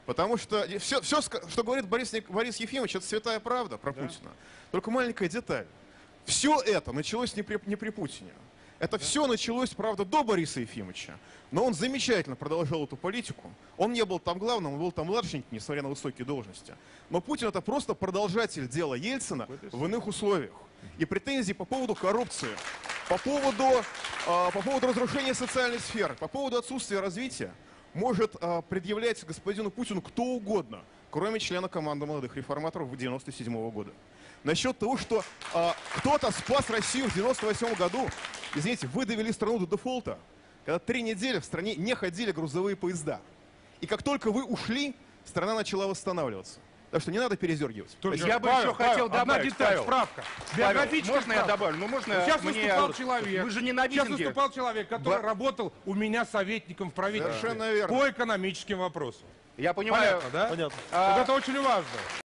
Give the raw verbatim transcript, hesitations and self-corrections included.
Потому что все, все что говорит Борис, Борис Ефимович, это святая правда про да. Путина. Только маленькая деталь. Все это началось не при, не при Путине. Это да. все началось, правда, до Бориса Ефимовича. Но он замечательно продолжал эту политику. Он не был там главным, он был там младшеньким, несмотря на высокие должности. Но Путин — это просто продолжатель дела Ельцина в иных условиях. И претензии по поводу коррупции, по поводу, э, по поводу разрушения социальной сферы, по поводу отсутствия развития может э, предъявлять господину Путину кто угодно, кроме члена команды молодых реформаторов девяносто седьмого года. Насчет того, что э, кто-то спас Россию в девяносто восьмом году, извините, вы довели страну до дефолта, когда три недели в стране не ходили грузовые поезда. И как только вы ушли, страна начала восстанавливаться. Так что не надо передергивать. Я бы еще хотел добавить, одна деталь, Павел. справка. Павел, можно я добавлю? Ну, можно Сейчас мне... выступал человек. Вы же не на Сейчас митинге. выступал человек, который Ба... работал у меня советником в правительстве. Совершенно верно. По экономическим вопросам. Я понимаю. Понятно, да? Понятно. А... Вот это очень важно.